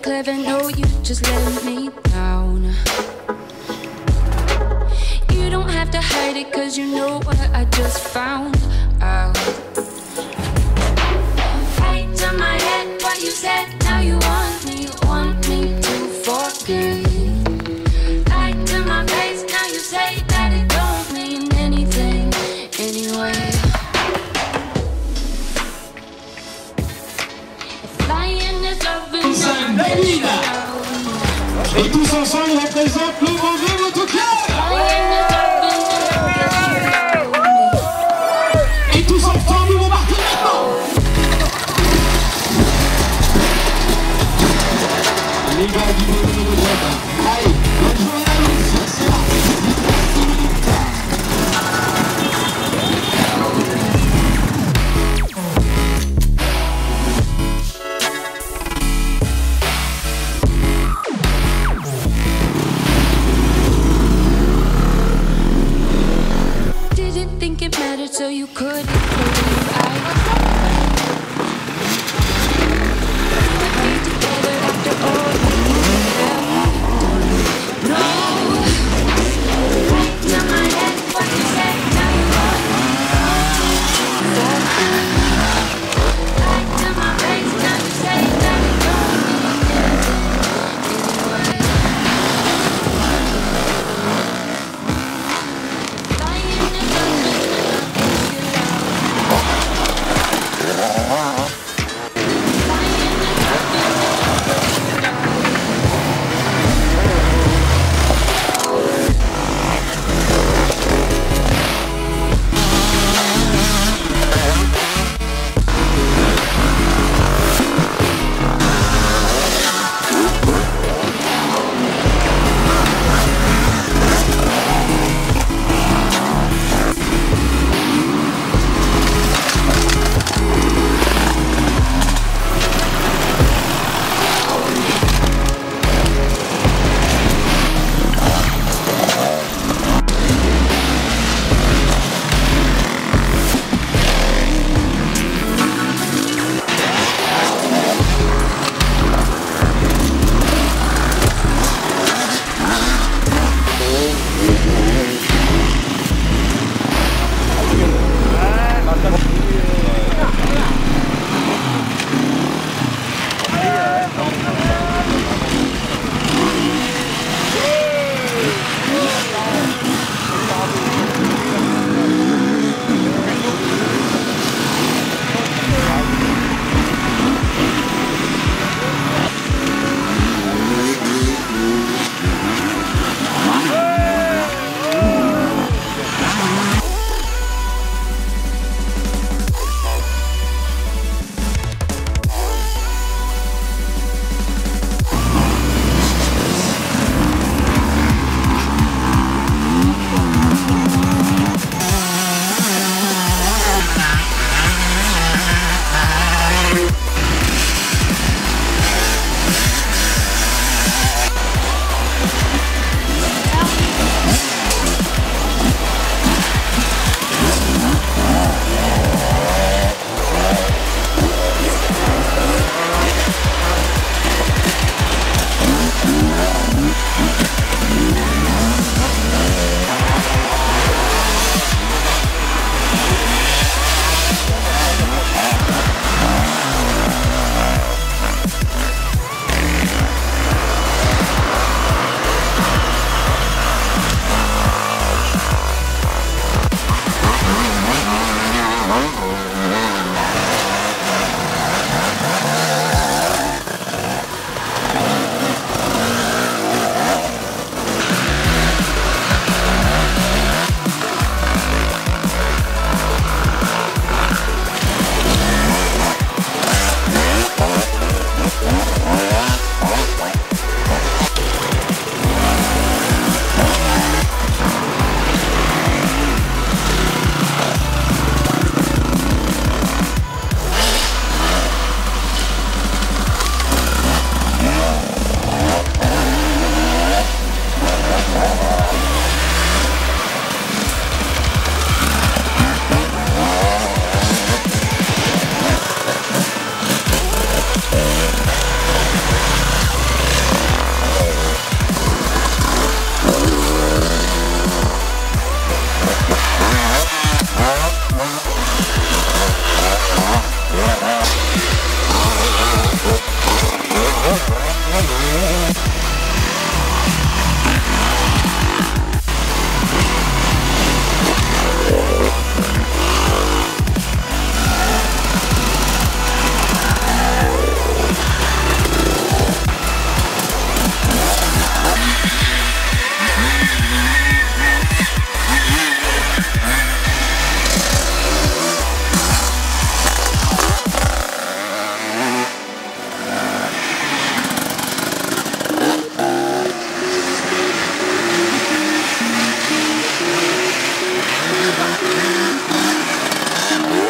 clever, no, you just let me down. You don't have to hide it, cause you know what I just found out. Right to my head, what you said, now you want me to forget. Right to my face, now you say that it don't mean anything anyway. Flying is loving you. Et tous ensemble, on représente le mauvais motoclub. Et tous ensemble, nous remarquons maintenant. Les gars du mauvais motoclub. Allez, bonne journée à tous. C'est parti. So you could believe I would be together after all we have done. No, right to my head, what you say, now you want right to my face, now you say that it don't mean anything anyway. Flying is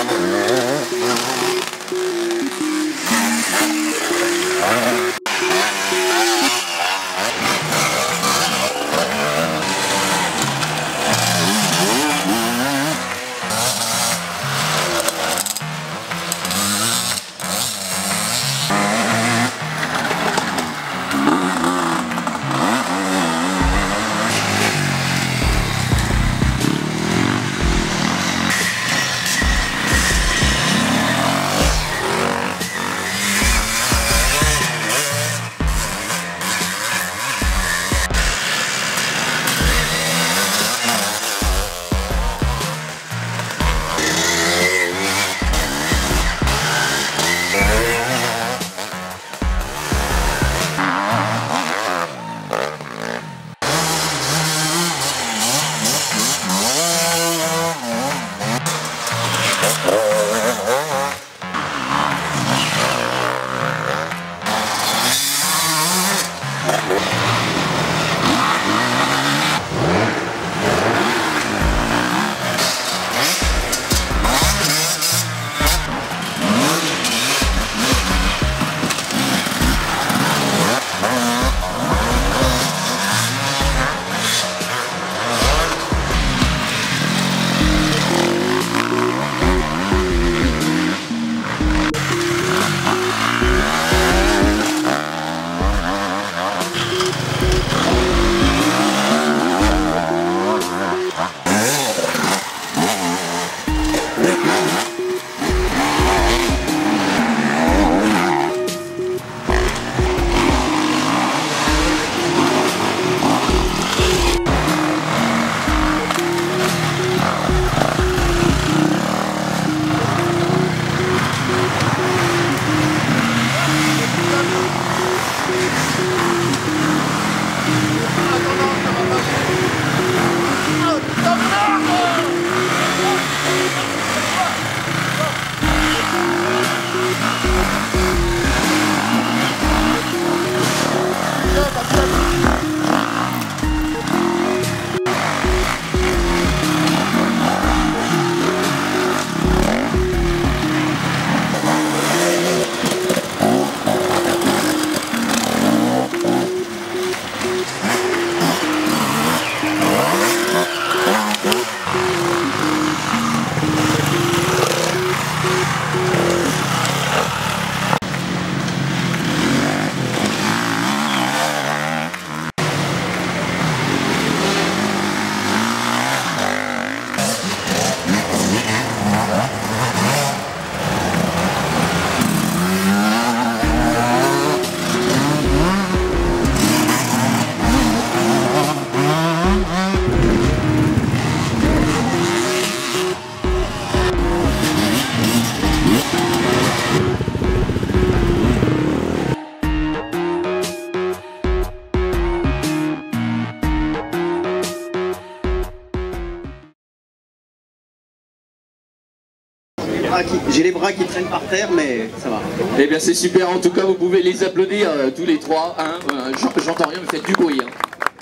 J'ai les bras qui traînent par terre, mais ça va. Eh bien c'est super, en tout cas vous pouvez les applaudir tous les trois. Hein. J'entends rien, mais faites du bruit. Hein.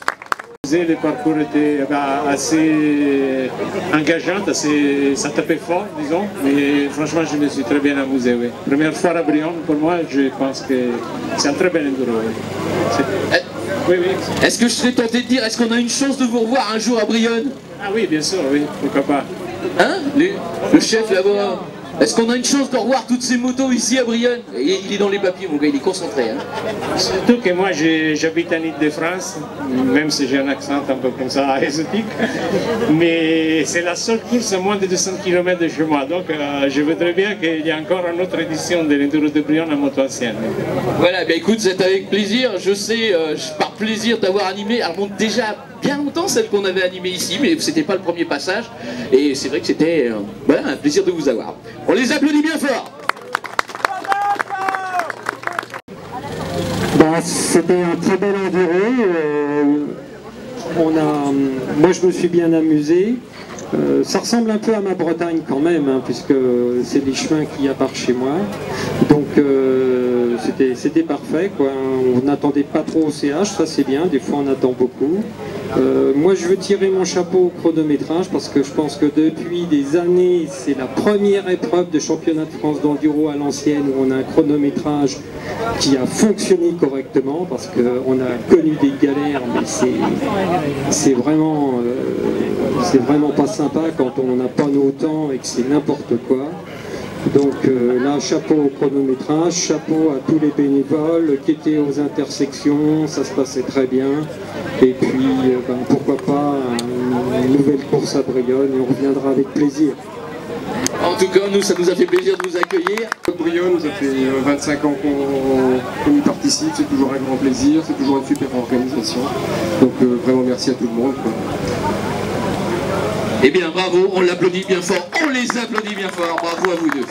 Le parcours était assez engageant, ça tapait fort, disons, mais franchement je me suis très bien amusé. Oui. Première fois à Brion, pour moi, je pense que c'est un très bel enduro. Oui. Oui, oui. Est-ce que je serais tenté de dire, est-ce qu'on a une chance de vous revoir un jour à Brionne? Ah oui, bien sûr, oui, pourquoi pas. Hein? Le chef là-bas. Est-ce qu'on a une chance de revoir toutes ces motos ici à Brionne? Il est dans les papiers, mon gars, il est concentré. Hein. Surtout que moi, j'habite en Île-de-France, même si j'ai un accent un peu comme ça, exotique. Mais c'est la seule course à moins de 200 km de chez moi. Donc, je voudrais bien qu'il y ait encore une autre édition de l'Enduro de Brionne en moto ancienne. Voilà, bien écoute, c'est avec plaisir. Je sais, par plaisir d'avoir animé. Elle remonte déjà bien longtemps celle qu'on avait animée ici, mais c'était pas le premier passage. Et c'est vrai que c'était voilà, un plaisir de vous avoir. On les applaudit bien fort. C'était un très bel enduro. Moi je me suis bien amusé. Ça ressemble un peu à ma Bretagne quand même, hein, puisque c'est les chemins qu'il y a par chez moi. Donc c'était parfait, quoi. On n'attendait pas trop au CH, ça c'est bien, des fois on attend beaucoup. Moi je veux tirer mon chapeau au chronométrage parce que je pense que depuis des années c'est la première épreuve de championnat de France d'enduro à l'ancienne où on a un chronométrage qui a fonctionné correctement parce qu'on a connu des galères mais c'est vraiment pas sympa quand on n'a pas nos temps et que c'est n'importe quoi. Donc là, chapeau au chronométrage, chapeau à tous les bénévoles qui étaient aux intersections, ça se passait très bien. Et puis, pourquoi pas une nouvelle course à Brionne, et on reviendra avec plaisir. En tout cas, nous, ça nous a fait plaisir de vous accueillir. Brionne, ça fait 25 ans qu'on y participe, c'est toujours un grand plaisir, c'est toujours une super organisation. Donc vraiment merci à tout le monde, quoi. Eh bien, bravo, on l'applaudit bien fort, on les applaudit bien fort, bravo à vous deux.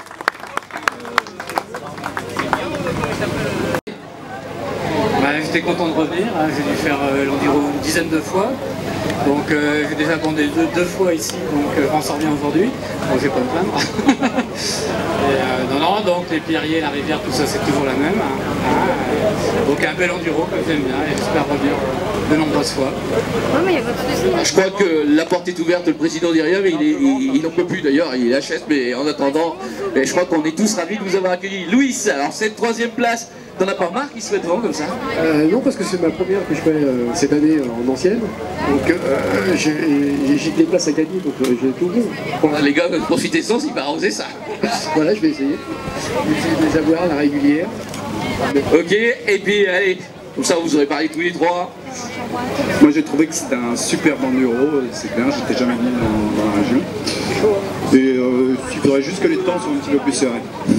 J'étais content de revenir, hein. J'ai dû faire l'enduro une dizaine de fois. Donc j'ai déjà attendu deux fois ici, donc on s'en revient aujourd'hui. Bon, je vais pas me plaindre. Non, donc les pierriers, la rivière, tout ça c'est toujours la même. Hein. Donc un bel enduro que j'aime bien et j'espère revenir de nombreuses fois. Je crois que la porte est ouverte, le président dit rien, mais il n'en peut plus d'ailleurs, il achète, mais en attendant, je crois qu'on est tous ravis de vous avoir accueilli. Louis, alors cette troisième place, t'en as pas marre qui se fait devant comme ça? Non, parce que c'est ma première que je fais cette année en ancienne. Donc j'ai des places à gagner, donc j'ai tout bon. Les gars, profitez-en s'il va arroser ça. Voilà, je vais essayer. Essayer de les avoir, la régulière. Ok, et puis allez, comme ça vous aurez parlé tous les trois. Moi j'ai trouvé que c'était un super enduro, c'est bien, j'étais jamais venu dans la région. Et il faudrait juste que les temps soient un petit peu plus serrés.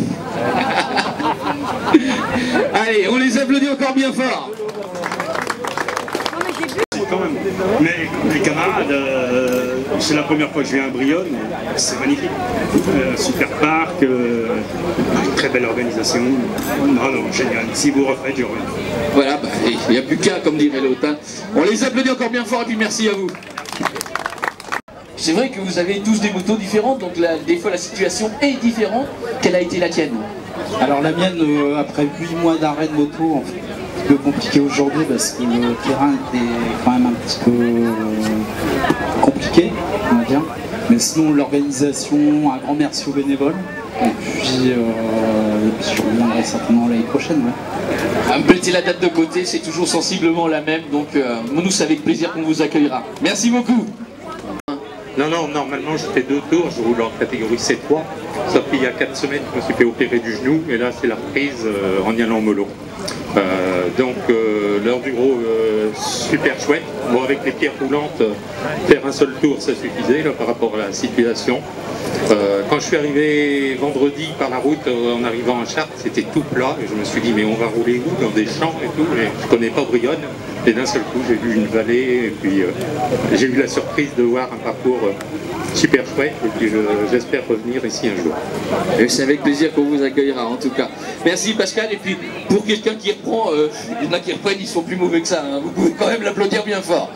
Allez, on les applaudit encore bien fort. Quand même. Mais les camarades, c'est la première fois que je viens à Brionne, c'est magnifique. Super parc, très belle organisation. Non, génial. Si vous refaites, je reviens. Voilà, il n'y a plus qu'à, comme dirait l'autre. Hein. On les applaudit encore bien fort et puis merci à vous. C'est vrai que vous avez tous des motos différentes, donc des fois la situation est différente. Quelle a été la tienne? Alors la mienne, après 8 mois d'arrêt de moto, en fait, un peu compliqué aujourd'hui parce que le terrain était quand même un petit peu compliqué, on va dire. Mais sinon l'organisation, un grand merci aux bénévoles. Et puis je reviendrai certainement l'année prochaine. Ouais. Mettez la date de côté, c'est toujours sensiblement la même, donc nous c'est avec plaisir qu'on vous accueillera. Merci beaucoup. Non, normalement je fais 2 tours, je roule en catégorie C3, sauf qu'il y a 4 semaines je me suis fait opérer du genou, et là c'est la reprise en y allant en mollo. Donc l'enduro super chouette, bon avec les pierres roulantes, faire un seul tour ça suffisait là, par rapport à la situation. Quand je suis arrivé vendredi par la route en arrivant en Chartres, c'était tout plat et je me suis dit mais on va rouler où? Dans des champs et tout, et je connais pas Brionne. Et d'un seul coup j'ai vu une vallée et puis j'ai eu la surprise de voir un parcours super chouette et puis j'espère revenir ici un jour. Et c'est avec plaisir qu'on vous accueillera en tout cas. Merci Pascal, et puis pour quelqu'un qui reprend, il y en a qui reprennent, ils sont plus mauvais que ça, hein. Vous pouvez quand même l'applaudir bien fort.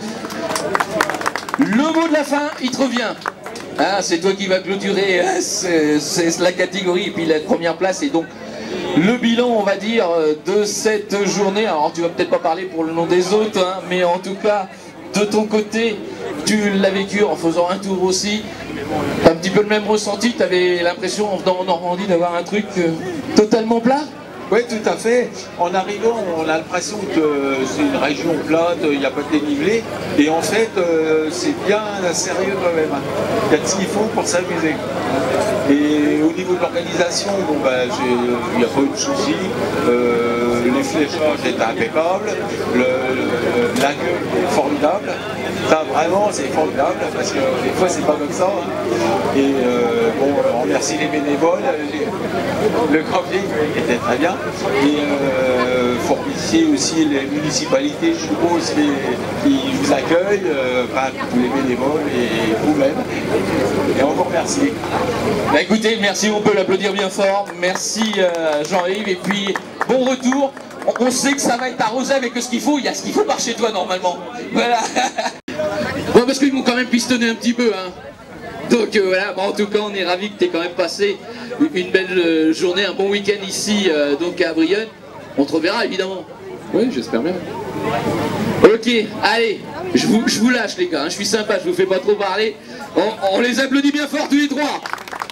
Le mot de la fin, il te revient. Ah, c'est toi qui vas clôturer c'est la catégorie et puis la première place et donc le bilan on va dire de cette journée. Alors tu vas peut-être pas parler pour le nom des autres hein, mais en tout cas de ton côté tu l'as vécu en faisant un tour aussi. T'as un petit peu le même ressenti, tu avais l'impression en venant en Normandie d'avoir un truc totalement plat? Oui, tout à fait. En arrivant, on a l'impression que c'est une région plate, il n'y a pas de dénivelé. Et en fait, c'est bien sérieux quand même. Il y a de ce qu'il faut pour s'amuser. Et au niveau de l'organisation, bon, il n'y a pas eu de soucis. Les fléchages étaient impeccables. L'accueil est formidable. Ça, vraiment, c'est formidable parce que des fois, c'est pas comme ça. Et bon, on remercie les bénévoles. Le camping était très bien. Et il faut remercier aussi les municipalités, je suppose, qui vous accueillent, tous les bénévoles et vous-même. Et on vous remercie. Bah écoutez, merci, on peut l'applaudir bien fort. Merci Jean-Yves, et puis bon retour. On sait que ça va être arrosé avec ce qu'il faut, il y a ce qu'il faut par chez toi normalement. Voilà. Bon, parce qu'ils m'ont quand même pistonné un petit peu, hein. Donc voilà, bon, en tout cas on est ravis que tu aies quand même passé une belle journée, un bon week-end ici donc à Brionne. On te reverra évidemment. Oui, j'espère bien. Ok, allez, Je vous lâche les gars, hein, je suis sympa, je vous fais pas trop parler. On les applaudit bien fort tous les trois.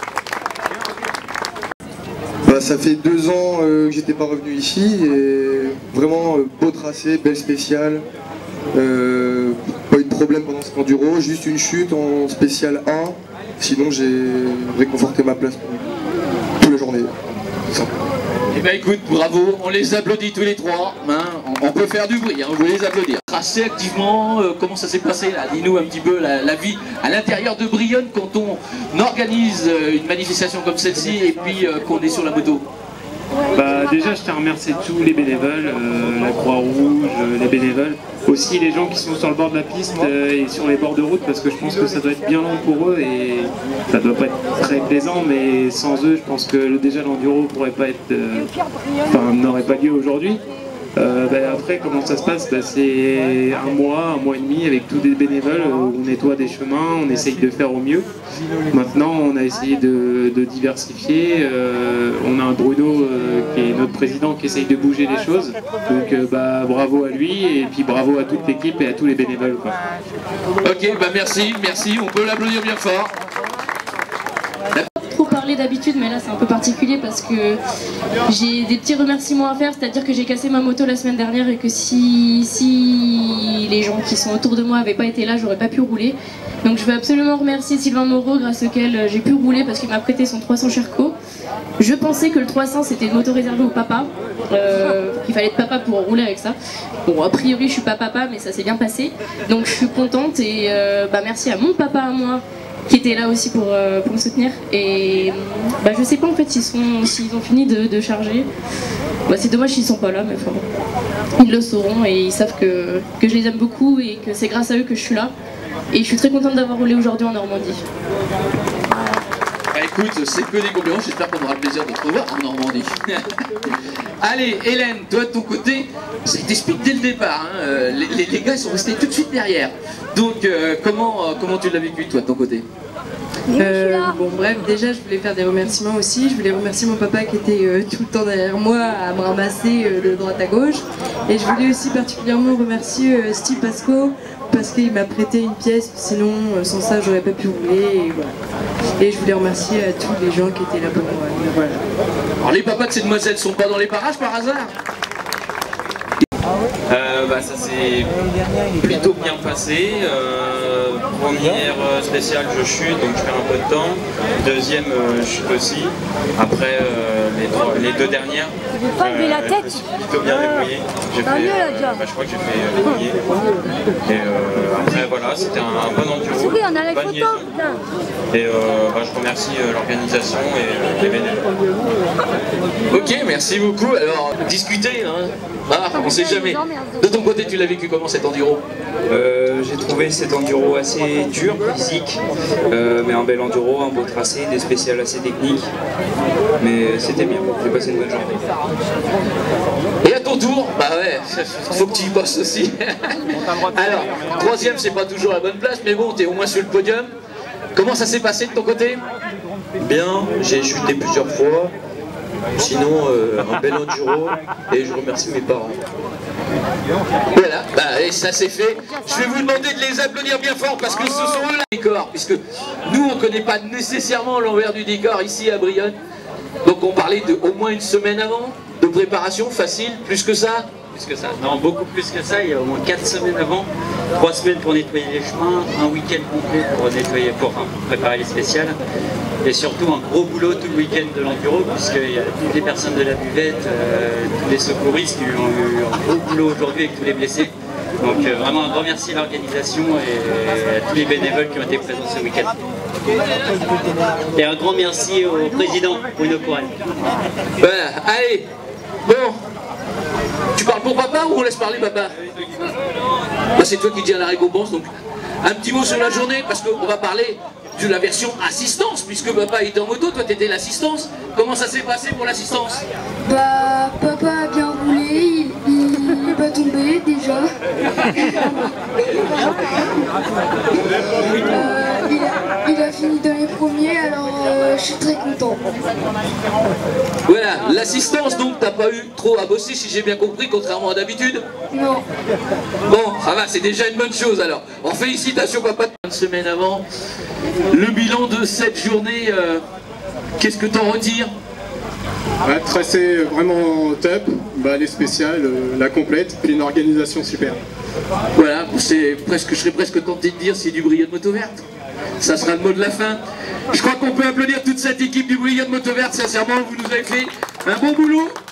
Bah, ça fait 2 ans que j'étais pas revenu ici et vraiment beau tracé, belle spéciale. Pas eu de problème pendant cet enduro, juste une chute en spécial 1. Sinon j'ai réconforté ma place pour toute la journée. Eh ben écoute, bravo, on les applaudit tous les trois, hein, on peut faire du bruit, hein, vous les applaudir. Tracé activement, comment ça s'est passé là? Dis-nous un petit peu la vie à l'intérieur de Brionne quand on organise une manifestation comme celle-ci et puis qu'on est sur la moto. Bah, déjà je tiens à remercier tous les bénévoles, la Croix-Rouge, les bénévoles, aussi les gens qui sont sur le bord de la piste et sur les bords de route parce que je pense que ça doit être bien long pour eux et ça doit pas être très plaisant, mais sans eux je pense que déjà l'enduro pourrait pas être, n'aurait pas lieu aujourd'hui. Après comment ça se passe, c'est un mois et demi avec tous des bénévoles où on nettoie des chemins, on essaye de faire au mieux. Maintenant on a essayé de diversifier, on a un Bruno qui est notre président qui essaye de bouger les choses, donc bravo à lui et puis bravo à toute l'équipe et à tous les bénévoles quoi. Ok, merci, on peut l'applaudir bien fort. Trop parler d'habitude, mais là c'est un peu particulier parce que j'ai des petits remerciements à faire, c'est-à-dire que j'ai cassé ma moto la semaine dernière et que si les gens qui sont autour de moi n'avaient pas été là, j'aurais pas pu rouler. Donc je veux absolument remercier Sylvain Moreau grâce auquel j'ai pu rouler parce qu'il m'a prêté son 300 Sherco. Je pensais que le 300 c'était une moto réservée au papa, qu'il fallait être papa pour rouler avec ça. Bon, a priori je suis pas papa, mais ça s'est bien passé. Donc je suis contente et merci à mon papa à moi qui était là aussi pour me soutenir. Et je sais pas en fait s'ils ont fini de charger. C'est dommage s'ils sont pas là, mais enfin bon. Ils le sauront et ils savent que je les aime beaucoup et que c'est grâce à eux que je suis là. Et je suis très contente d'avoir roulé aujourd'hui en Normandie. Écoute, c'est que des compliments, j'espère qu'on aura le plaisir de te revoir en Normandie. Allez, Hélène, toi de ton côté, c'était speed dès le départ, hein. Les gars ils sont restés tout de suite derrière. Donc comment tu l'as vécu toi de ton côté? Bref, déjà je voulais faire des remerciements aussi. Je voulais remercier mon papa qui était tout le temps derrière moi à me ramasser de droite à gauche. Et je voulais aussi particulièrement remercier Steve Pasco parce qu'il m'a prêté une pièce, sinon sans ça j'aurais pas pu rouler. Et, voilà. Et je voulais remercier à tous les gens qui étaient là pour moi. Voilà. Alors les papas de ces demoiselles sont pas dans les parages par hasard? Ça s'est plutôt bien passé. Première spéciale, je chute, donc je perds un peu de temps. Deuxième, je chute aussi. Après, les 2 dernières, je me suis plutôt bien débrouillé. Je crois que j'ai fait premier. Et après, voilà, c'était un bon enduro. Bonne liaison. Et je remercie l'organisation et les bénévoles. Ok, merci beaucoup. Alors, discutez, hein. On sait jamais. De ton côté, tu l'as vécu comment cet enduro? J'ai trouvé cet enduro assez dur, physique, mais un bel enduro, un beau tracé, des spéciales assez techniques. Mais c'était bien, j'ai passé une bonne journée. Et à ton tour, faut que tu y bosses aussi. Alors, 3e, c'est pas toujours la bonne place, mais bon, t'es au moins sur le podium. Comment ça s'est passé de ton côté? Bien, j'ai chuté plusieurs fois. Sinon, un bel enduro et je remercie mes parents. Voilà, et ça c'est fait. Je vais vous demander de les applaudir bien fort parce que ce sont eux le décor, puisque nous on ne connaît pas nécessairement l'envers du décor ici à Brionne. Donc on parlait de au moins une semaine avant, de préparation facile, plus que ça? Plus que ça, non, beaucoup plus que ça, il y a au moins 4 semaines avant, 3 semaines pour nettoyer les chemins, un week-end complet pour préparer les spéciales. Et surtout un gros boulot tout le week-end de l'enduro, puisqu'il y a toutes les personnes de la buvette, tous les secouristes qui ont eu un gros boulot aujourd'hui avec tous les blessés. Donc vraiment un grand merci à l'organisation et à tous les bénévoles qui ont été présents ce week-end. Et un grand merci au président Bruno Corel. Voilà, allez, bon, tu parles pour papa ou on laisse parler papa? C'est toi qui dis à la récompense, donc un petit mot sur la journée, parce qu'on va parler de la version assistance, puisque papa était en moto, toi t'étais l'assistance. Comment ça s'est passé pour l'assistance? Papa a bien roulé, il n'est pas tombé déjà. Il a fini dans les premiers, alors je suis très content. Voilà, l'assistance donc, t'as pas eu trop à bosser si j'ai bien compris, contrairement à d'habitude? Non. Bon, ça va, c'est déjà une bonne chose alors. En félicitations papa, une semaine avant. Le bilan de cette journée, qu'est-ce que t'en retires? Ouais, tracé vraiment top, les spéciales, la complète, puis une organisation super. Voilà, c'est presque, je serais presque tenté de dire c'est du brillant de moto verte. Ça sera le mot de la fin. Je crois qu'on peut applaudir toute cette équipe du brillant de moto verte, sincèrement, vous nous avez fait un bon boulot.